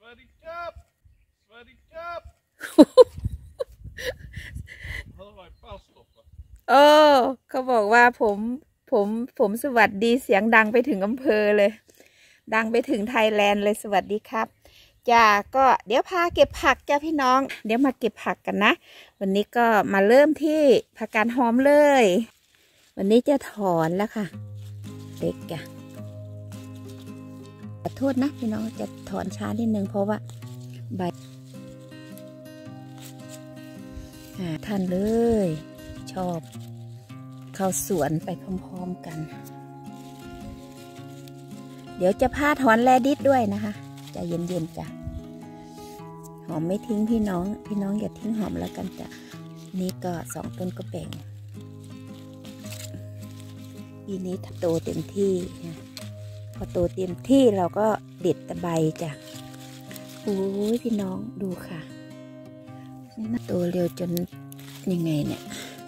วัสดีครับสวัสดีครับเออเขาบอกว่าผมสวัสดีเสียงดังไปถึงอำเภอเลยดังไปถึงไทยแลนด์เลยสวัสดีครับจ้าก็เดี๋ยวพาเก็บผักจ้าพี่น้องเดี๋ยวมาเก็บผักกันนะวันนี้ก็มาเริ่มที่ผักกาดหอมเลยวันนี้จะถอนแล้วค่ะเด็กจ้ะขอโทษนะพี่น้องจะถอนช้านิดนึงเพราะว่าใบท่านเลยชอบเข้าสวนไปพร้อมๆกันเดี๋ยวจะพาถอนแลดิสด้วยนะคะใจเย็นๆจ้ะหอมไม่ทิ้งพี่น้องอย่าทิ้งหอมแล้วกันจ้ะนี่ก็2 ต้นก็แบ่งปีนี้โตเต็มที่พอโตเต็มที่เราก็เด็ดแต่ใบจ้ะโอ้ยพี่น้องดูค่ะนี่น่าโตเร็วจนยังไงเนี่ย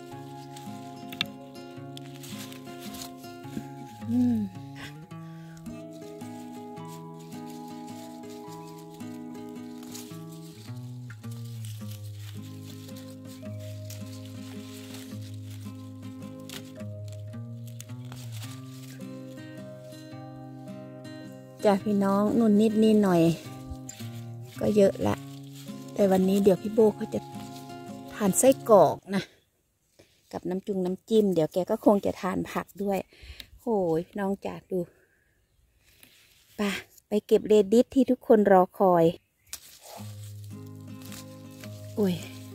จ้ะพี่น้องนุ่นนิดนี่หน่อยก็เยอะละแต่วันนี้เดี๋ยวพี่โบเขาจะทานไส้กรอกนะกับน้ำจิ้มเดี๋ยวแกก็คงจะทานผักด้วยโอ้ยพี่น้องจ๋าดูไปเก็บเรดิสที่ทุกคนรอคอยโอ้ย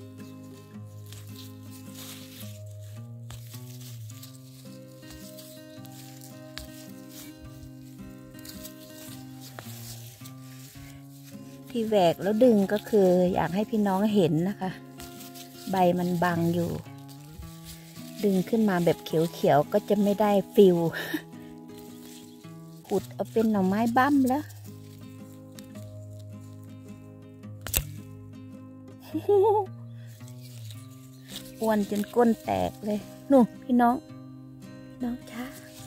ที่แหวกแล้วดึงก็คืออยากให้พี่น้องเห็นนะคะใบมันบังอยู่ดึงขึ้นมาแบบเขียวๆก็จะไม่ได้ฟิลขุดเอาเป็นหน่อไม้บั้มแล้วอ้วนจนก้นแตกเลยนู่นพี่น้องช้า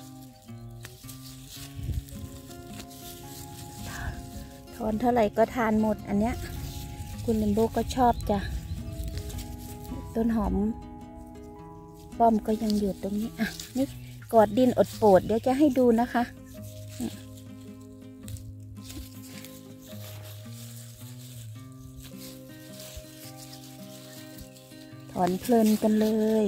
ถอนเท่าไหร่ก็ทานหมดอันเนี้ยคุณเลมโบก็ชอบจ้ะต้นหอมป้อมก็ยังอยู่ตรงนี้อ่ะนี่กอดดินอดโปรดเดี๋ยวจะให้ดูนะคะถอนเพลินกันเลย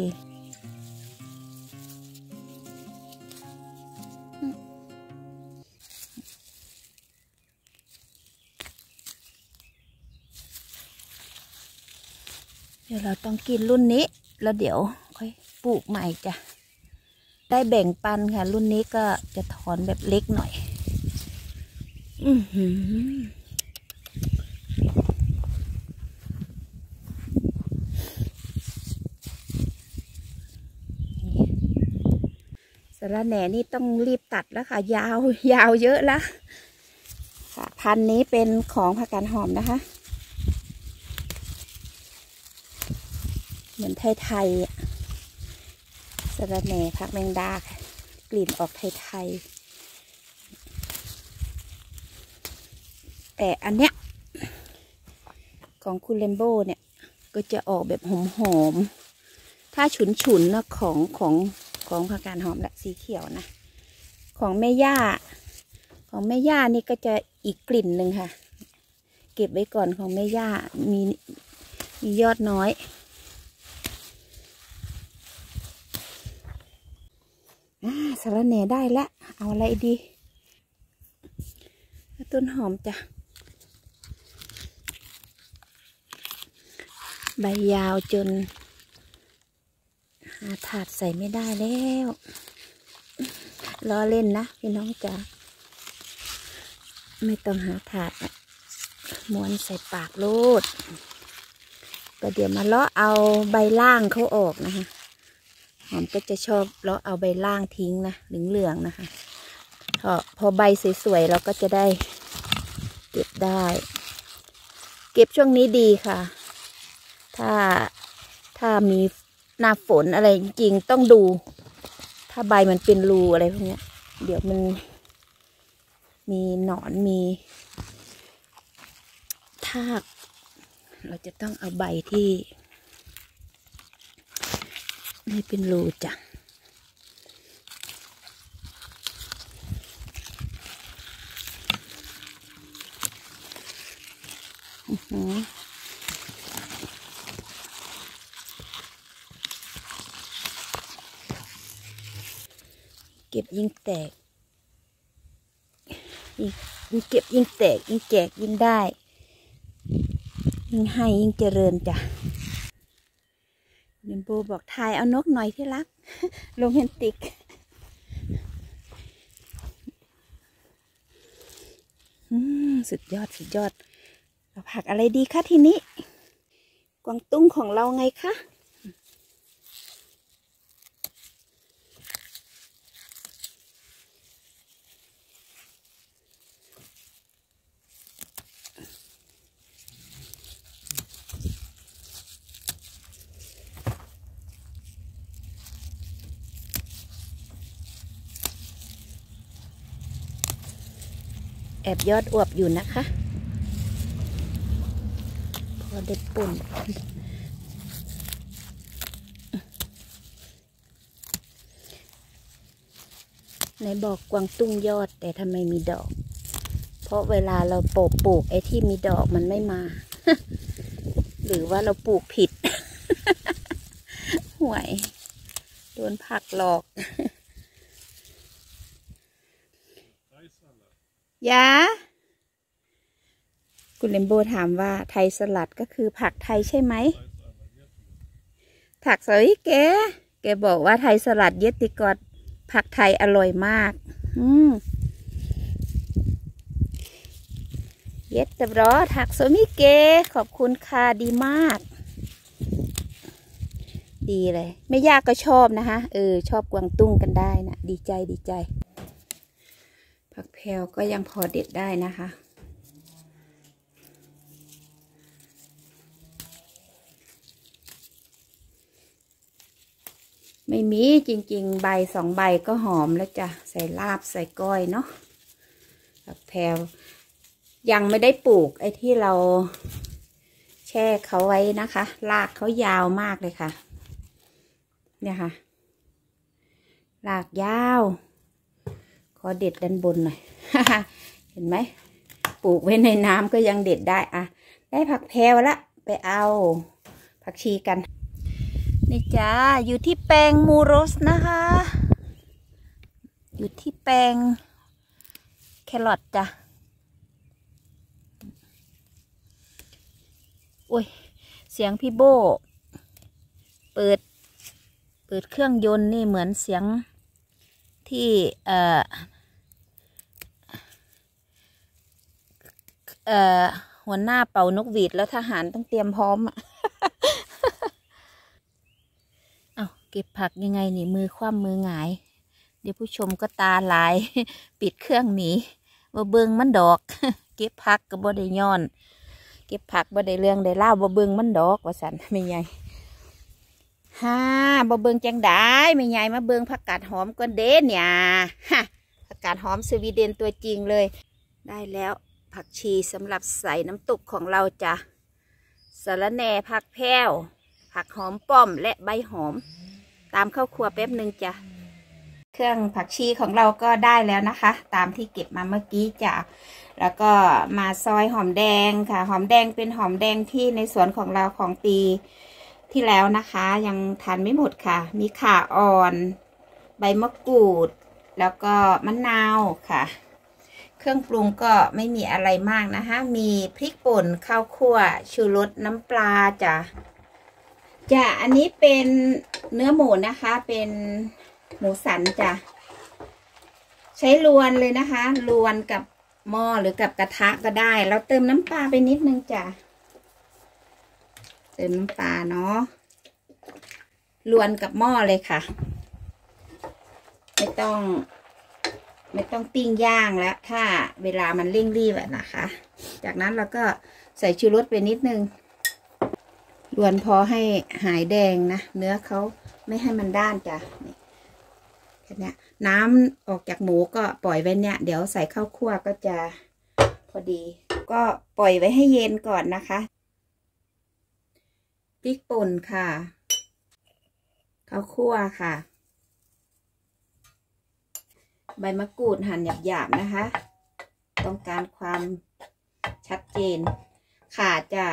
เดี๋ยวเราต้องกินรุ่นนี้แล้วเดี๋ยวค่อยปลูกใหม่จ้ะได้แบ่งปันค่ะรุ่นนี้ก็จะถอนแบบเล็กหน่อยสะระแหน่นี่ต้องรีบตัดแล้วค่ะยาวเยอะละค่ะพันธุ์นี้เป็นของผักกาดหอมนะคะเหมือนไทยสะระแหน่ผักแมงดาค่ะกลิ่นออกไทยแต่อันเนี้ยของคุณเลมโบเนี่ยก็จะออกแบบหอมถ้าฉุนนะของผักกาดหอมและสีเขียวนะของแม่ย่านี่ก็จะอีกกลิ่นหนึ่งค่ะเก็บไว้ก่อนของแม่ย่ามียอดน้อยสะระแหน่ได้ละเอาอะไรดีต้นหอมจ้ะใบยาวจนหาถาดใส่ไม่ได้แล้วล้อเล่นนะพี่น้องจ๋าไม่ต้องหาถาดม้วนใส่ปากโลดก็เดี๋ยวมาเลาะเอาใบล่างเขาออกนะคะหอมก็จะชอบเลาะเอาใบล่างทิ้งนะเหลืองๆนะคะพอใบสวยๆเราก็จะได้เก็บได้เก็บช่วงนี้ดีค่ะถ้ามีหน้าฝนอะไรจริงต้องดูถ้าใบมันเป็นรูอะไรพวกนี้เดี๋ยวมันมีหนอนมีทากเราจะต้องเอาใบที่ไม่เป็นรูจ้ะเก็บยิ่งแตกยิ่งเก็บยิ่งแตกยิ่งแจกยิ่งได้ยิ่งให้ยิ่งเจริญจ้ะเรนโบว์บอกถ่ายเอานกหน่อยที่รัก โรแมนติกสุดยอดสุดยอดเราผักอะไรดีคะทีนี้กวางตุ้งของเราไงคะแอบยอดอวบอยู่นะคะพอได้ปุ่นในบอกกวางตุ้งยอดแต่ทำไมมีดอกเพราะเวลาเราปลูกไอ้ที่มีดอกมันไม่มา หรือว่าเราปลูกผิด ห่วยโดนผักหลอกยาคุณเลมโบถามว่าไทยสลัดก็คือผักไทยใช่ไหมผักสวยแกบอกว่าไทยสลัดเยติกอดผักไทยอร่อยมากเย็ดแต่รอถักสมิเกขอบคุณค่ะดีมากดีเลยไม่ยากก็ชอบนะคะชอบกวางตุ้งกันได้นะดีใจดีใจผักแพรวก็ยังพอเด็ดได้นะคะไม่มีจริงๆใบ2 ใบก็หอมแล้วจ้ะใส่ลาบใส่ก้อยเนาะผักแพรวยังไม่ได้ปลูกไอ้ที่เราแช่เขาไว้นะคะรากเขายาวมากเลยค่ะเนี่ยค่ะรากยาวขอเด็ดด้านบนหน่อย เห็นไหมปลูกไว้ในน้ำก็ยังเด็ดได้อะได้ผักแพรวละไปเอาผักชีกันนี่จ้าอยู่ที่แปลงมูโรสนะคะอยู่ที่แปลงแครอทจ้ะโอ้ยเสียงพี่โบเปิดเครื่องยนต์นี่เหมือนเสียงที่หัวหน้าเป่านกหวีดแล้วทหารต้องเตรียมพร้อมอ่ะ เอาเก็บผักยังไงนี่มือคว่ำมือหงายเดี๋ยวผู้ชมก็ตาลาย ปิดเครื่องหนีบ่เบิงมันดอก เก็บผักก็บ่ได้ย้อนเก็บผักบ่ได้เรื่องได้เล่าบ่เบิงมันดอกว่าสันไม่ใหญ่บ่เบิงจังได้ไม่ใหญ่มาเบิงผักกาดหอมก่อนเด้เนี่ยฮะผักกาดหอมสวีเดนตัวจริงเลยได้แล้วผักชีสำหรับใส่น้ำตกของเราจ้ะสะระแหน่ผักแพรวผักหอมป้อมและใบหอมตามเข้าครัวแป๊บหนึ่งจ้ะเครื่องผักชีของเราก็ได้แล้วนะคะตามที่เก็บมาเมื่อกี้จ้ะแล้วก็มาซอยหอมแดงค่ะหอมแดงเป็นหอมแดงที่ในสวนของเราของปีที่แล้วนะคะยังทานไม่หมดค่ะมีข่าอ่อนใบมะกรูดแล้วก็มะนาวค่ะเครื่องปรุงก็ไม่มีอะไรมากนะคะมีพริกป่นข้าวคั่วชูรสน้ำปลาจ้ะอันนี้เป็นเนื้อหมูนะคะเป็นหมูสันจ้ะใช้ลวนเลยนะคะลวนกับหม้อหรือกับกระทะก็ได้แล้วเติมน้ำปลาไปนิดนึงจ้ะเติมน้ำปลาเนาะลวนกับหม้อเลยค่ะไม่ต้องปิ้งย่างแล้วถ้าเวลามันเร่งรีบนะคะจากนั้นเราก็ใส่ชูรสไปนิดนึงลวนพอให้หายแดงนะเนื้อเขาไม่ให้มันด้านจ้ะนี่แค่นี้น้ำออกจากหมูก็ปล่อยไว้เนี่ยเดี๋ยวใส่ข้าวคั่วก็จะพอดีก็ปล่อยไว้ให้เย็นก่อนนะคะพริกป่นค่ะข้าวคั่วค่ะใบมะกรูดหั่นหยาบๆนะคะต้องการความชัดเจนข่าจ้ะ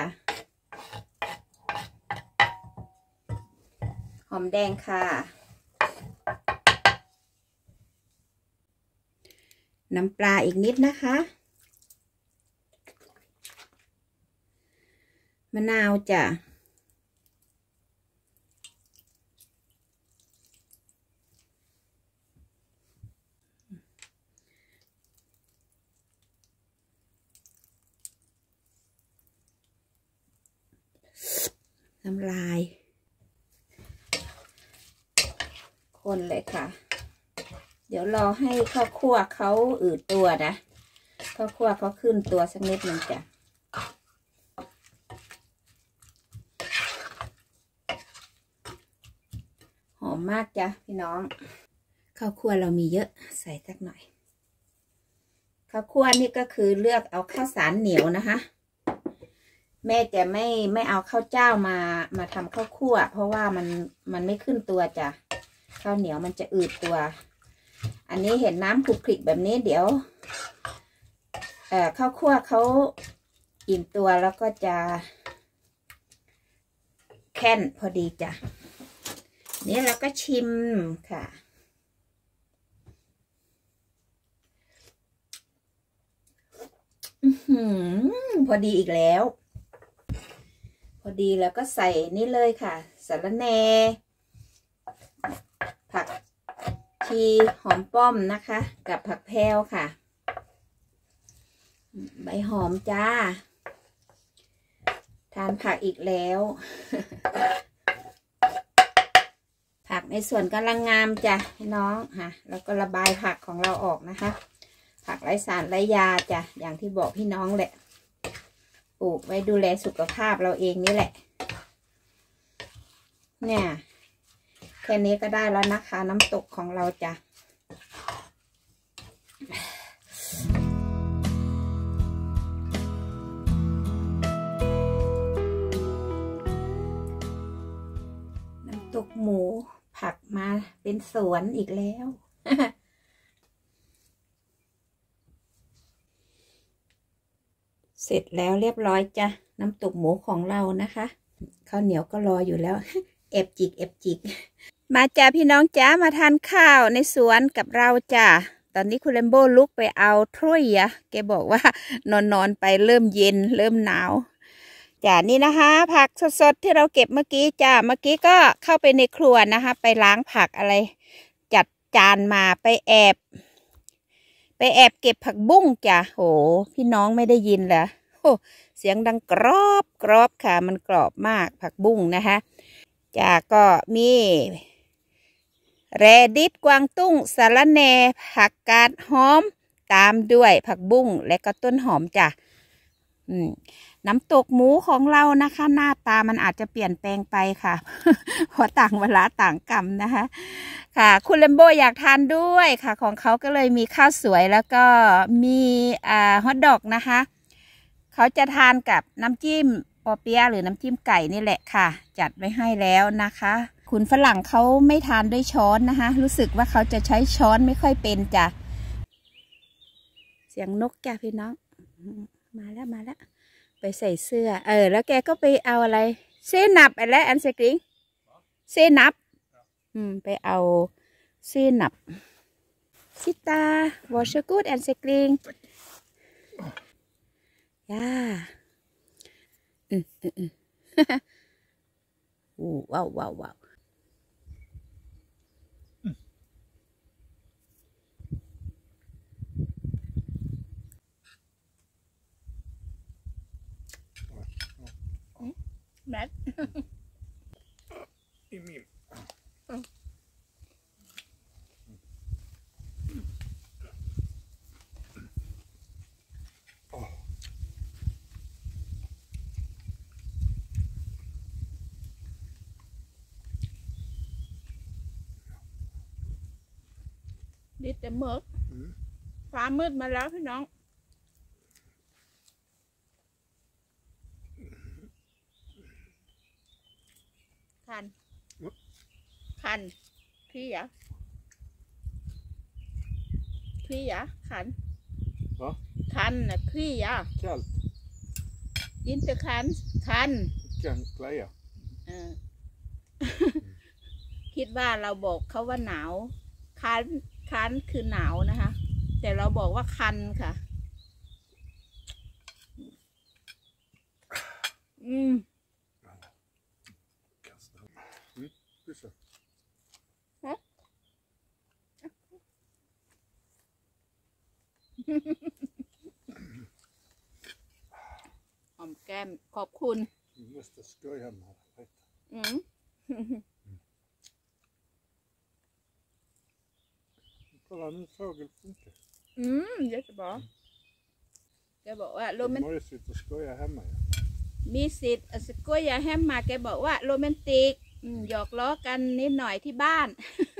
หอมแดงค่ะน้ำปลาอีกนิดนะคะมะนาวจ้ะน้ำลายคนเลยค่ะเดี๋ยวรอให้ข้าวคั่วเขาอืดตัวนะข้าวคั่วเขาขึ้นตัวสักนิดนึงจ้ะหอมมากจ้ะพี่น้องข้าวคั่วเรามีเยอะใส่สักหน่อยข้าวคั่วนี่ก็คือเลือกเอาข้าวสารเหนียวนะคะแม่จะไม่เอาข้าวเจ้ามาทำข้าวคั่วเพราะว่ามันไม่ขึ้นตัวจ้ะข้าวเหนียวมันจะอืดตัวอันนี้เห็นน้ำคลุกคลิกแบบนี้เดี๋ยวข้าวคั่วเขาอิ่มตัวแล้วก็จะแค่นพอดีจ้ะนี่เราก็ชิมค่ะพอดีอีกแล้วพอดีแล้วก็ใส่นี่เลยค่ะสะระแหน่ผักชีหอมป้อมนะคะกับผักแพรวค่ะใบหอมจ้าทานผักอีกแล้วผักในส่วนกำลังงามจ้ะพี่น้องค่ะแล้วก็ระบายผักของเราออกนะคะผักไร้สารไร้ยาจ้ะอย่างที่บอกพี่น้องแหละปลูกไว้ดูแลสุขภาพเราเองนี่แหละเนี่ยแค่นี้ก็ได้แล้วนะคะน้ำตกของเราจ้ะน้ำตกหมูผักมาเป็นสวนอีกแล้ว เสร็จแล้วเรียบร้อยจ้ะน้ำตกหมูของเรานะคะข้าวเหนียวก็รออยู่แล้ว เอฟจิกมาจ้าพี่น้องจ้ามาทานข้าวในสวนกับเราจ้าตอนนี้คุณเลมโบลุกไปเอาถ้วยอะแกบอกว่านอนไปเริ่มเย็นเริ่มหนาวจ้านี่นะคะผักสดๆที่เราเก็บเมื่อกี้จ้าเมื่อกี้ก็เข้าไปในครัวนะคะไปล้างผักอะไรจัดจานมาไปแอบเก็บผักบุ้งจ้ะโหพี่น้องไม่ได้ยินเหรอโอ้เสียงดังกรอบค่ะมันกรอบมากผักบุ้งนะคะจ้ะก็มีแรดิสกวางตุ้งสะระแหน่ผักกาดหอมตามด้วยผักบุ้งและก็ต้นหอมจ้ะน้ำตกหมูของเรานะคะหน้าตามันอาจจะเปลี่ยนแปลงไปค่ะ เพราะต่างเวลาต่างกรรมนะคะค่ะคุณเลมโบอยากทานด้วยค่ะของเขาก็เลยมีข้าวสวยแล้วก็มีฮอทดอกนะคะเขาจะทานกับน้ำจิ้มปอเปี๊ยะหรือน้ำจิ้มไก่นี่แหละค่ะจัดไว้ให้แล้วนะคะคุณฝรั่งเขาไม่ทานด้วยช้อนนะคะรู้สึกว่าเขาจะใช้ช้อนไม่ค่อยเป็นจ้ะเสียงนกจ้ะพี่น้องมาแล้วไปใส่เสื้อแล้วแกก็ไปเอาอะไรเซนับอะไรอันเซกริงเซนับไปเอาเซนับซิตาวอชกูดแอนเซกริงย่าว้าวแบท Im. ดิดแต่มืดฟ้ามืดมาแล้วพี่น้องคันพี่ยะพี่ยะคัน Va? คันนะพี่ยะ Kallt. ยินแต่คันคัน Kan kleja. เออ คิดว่าเราบอกเขาว่าหนาวคันคันคือหนาวนะคะ แต่เราบอกว่าคันค่ะ Kasta. Pyssar. หอมแก้มขอบคุณ Vi måste skoja med det. อืม Kolla, min fågel funkar. เดี๋ยวจะบอกแกบอกว่าโร Det แม är น mysigt att skoja hemma. Ja. มีสิทธิ์สกุยยาแฮมมาแกบอกว่าโรแมนติกหยอกล้อกันนิดหน่อยที่บ้าน